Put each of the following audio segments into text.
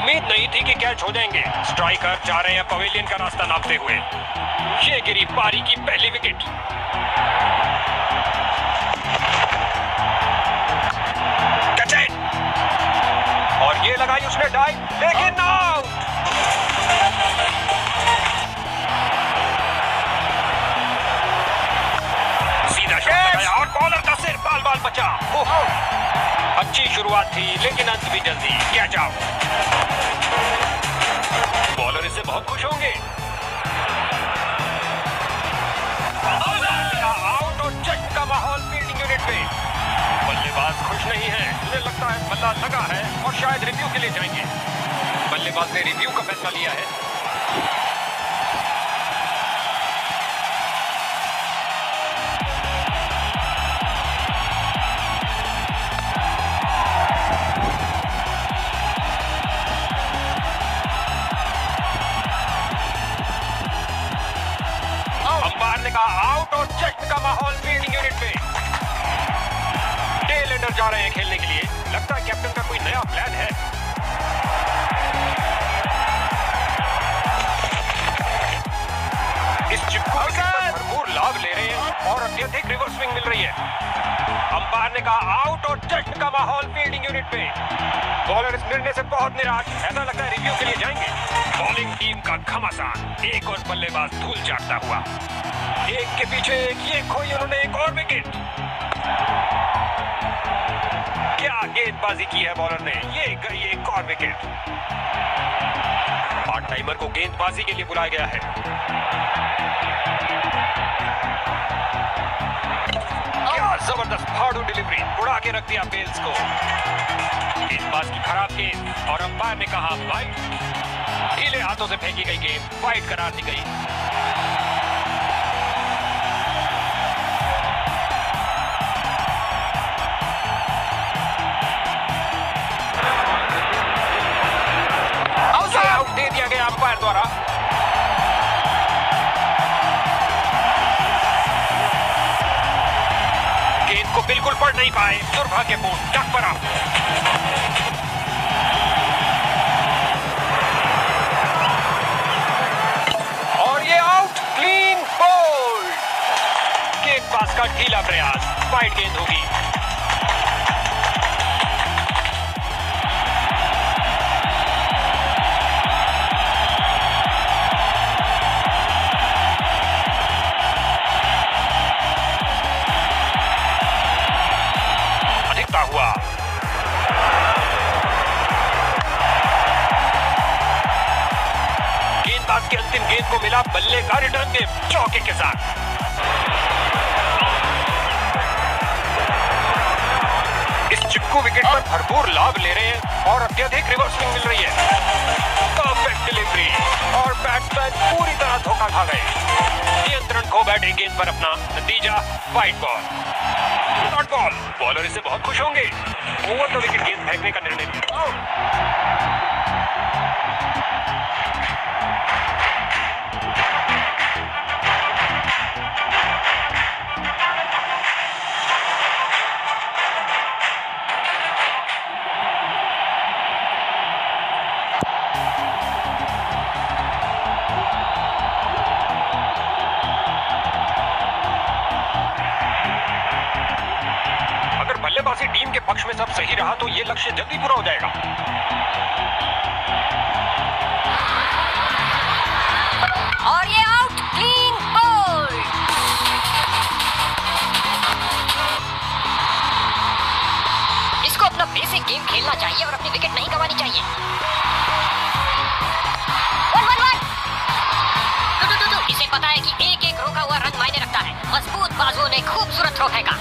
उम्मीद नहीं थी कि कैच हो जाएंगे। स्ट्राइकर जा रहे हैं पवेलियन का रास्ता नापते हुए। ये गिरी पारी की पहली विकेट। और ये लगाई उसने डाइव, लेकिन आउट। सीधा शॉट लगाया और बॉलर का सिर बाल बचा। अच्छी शुरुआत थी लेकिन अंत भी जल्दी। Catch out. बॉलर इससे बहुत खुश होंगे। आउट और चट का माहौल फील्डिंग यूनिट में। बल्लेबाज खुश नहीं है। उन्हें लगता है बल्ला लगा है और शायद रिव्यू के लिए जाएंगे। बल्लेबाज ने रिव्यू का फैसला लिया है। अंपायर ने कहा आउट और चट का माहौल फील्डिंग यूनिट में। टेल एंडर जा रहे हैं खेलने के लिए। लगता है कैप्टन का कोई नया प्लान है। इस चिपकू विकेट पर भरपूर लाभ ले रहे हैं और अत्यधिक रिवर्स स्विंग मिल रही है। अंपायर ने कहा आउट और चट का माहौल फील्डिंग यूनिट में। बॉलर इस निर्णय से बहुत निराश। ऐसा लगता है रिव्यू के लिए जाएंगे। बॉलिंग टीम का घमासान। एक और बल्लेबाज धूल चाटता हुआ। एक के पीछे एक, ये खोई उन्होंने एक और विकेट। क्या गेंदबाजी की है बॉलर ने। ये गई एक और विकेट। पार्ट टाइमर को गेंदबाजी के लिए बुलाया गया है। क्या जबरदस्त फाड़ू डिलीवरी। उड़ा के रख दिया बेल्स को। गेंदबाज की खराब गेंद और अंपायर ने कहा वाइड। ढीले हाथों से फेंकी गई गेंद वाइड करार दी गई। आउट दे दिया गया अंपायर द्वारा। गेंद को बिल्कुल पढ़ नहीं पाए। दुर्भाग्यपूर्ण। डक पर आउट। गेंदबाज का ढीला प्रयास। वाइड गेंद होगी। अधिकता हुआ। गेंदबाज की अंतिम गेंद को मिला बल्ले का रिटर्न गेम चौके के साथ। चिपकू विकेट पर भरपूर लाभ ले रहे हैं और अत्यधिक रिवर्स स्विंग मिल रही है। परफेक्ट डिलीवरी और बैट्समैन पूरी तरह धोखा खा गए। नियंत्रण खो बैठे गेंद पर अपना। नतीजा wide ball. Not ball. Bowler इससे बहुत खुश होंगे। ओवर द विकेट गेंद फेंकने का निर्णय लिया। बल्लेबाजी टीम के पक्ष में सब सही रहा तो ये लक्ष्य जल्दी पूरा हो जाएगा। और ये आउट। Clean bowled. इसको अपना बेसिक गेम खेलना चाहिए और अपनी विकेट नहीं गंवानी चाहिए। 1-1-1। इसे पता है कि एक एक रोका हुआ रन मायने रखता है। मजबूत बाजुओं ने खूबसूरत थ्रो फेंका।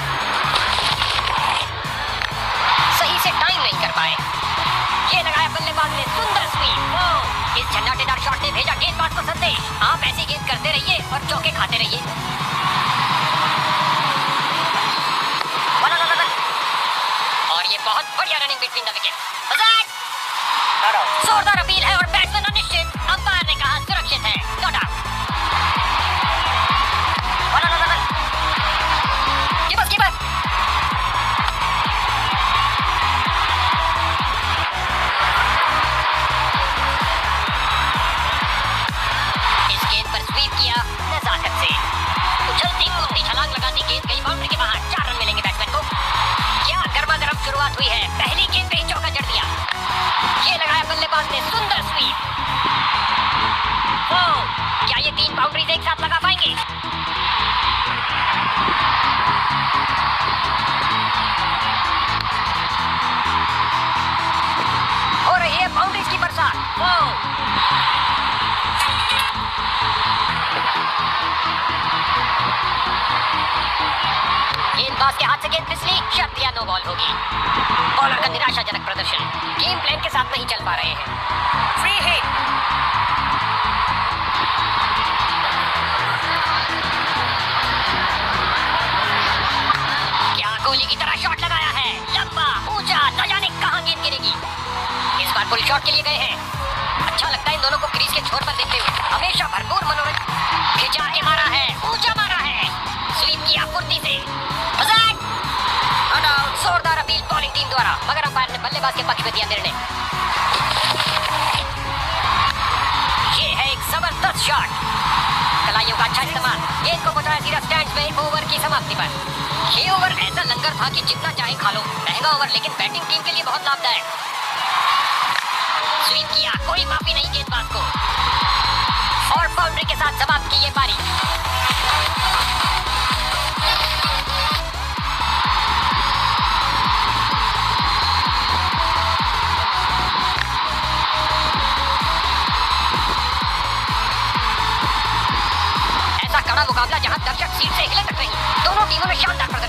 सही से टाइम नहीं कर पाए। ये लगाया बल्लेबाज ने सुंदर स्वीप। इस झंझाटेदार शॉट ने भेजा गेंदबाज को संदेश। आप ऐसी गेंद करते रहिए और चौके खाते रहिए। और ये बहुत बढ़िया रनिंग बिटवीन द विकेट। जोरदार अपील है और बैट्समैन अनिश्चित। अंपायर ने कहा सुरक्षित है। Not out. कीपर से एक साथ लगा पाएंगे। हो रही है बाउंड्रीज की बरसात। गेंदबाज के हाथ से गेंद फिसली, शर्त या नो बॉल होगी। बॉलर का निराशाजनक प्रदर्शन, गेम प्लान के साथ नहीं चल पा रहे हैं। Free hit. क्या गोली की तरह शॉट लगाया है, लंबा ऊंचा, न जाने कहां गेंद गिरेगी। इस बार पुल शॉट के लिए गए हैं। अच्छा लगता है इन दोनों को क्रीज के छोर पर देखते हुए। हमेशा भरपूर मनोरंजन। खिंचा के मारा है, ऊंचा मारा है, स्वीप किया फुर्ती से। जोरदार अपील बॉलिंग टीम द्वारा, मगर अंपायर ने बल्लेबाज के पक्ष में दिया निर्णय। ये है एक जबरदस्त शॉट, कलाइयों का अच्छा इस्तेमाल, गेंद को पहुंचाया सीधा स्टैंड्स में ओवर की समाप्ति पर। ये ओवर ऐसा लंगर था कि जितना चाहे खा लो। महंगा ओवर लेकिन बैटिंग टीम के लिए बहुत लाभदायक। स्वीप किया, कोई माफी नहीं गेंदबाज को, और बाउंड्री के साथ समाप्त की ये पारी। ऐसा कड़ा मुकाबला जहां दर्शक सीट से हिले तक नहीं। दोनों टीमों ने शानदार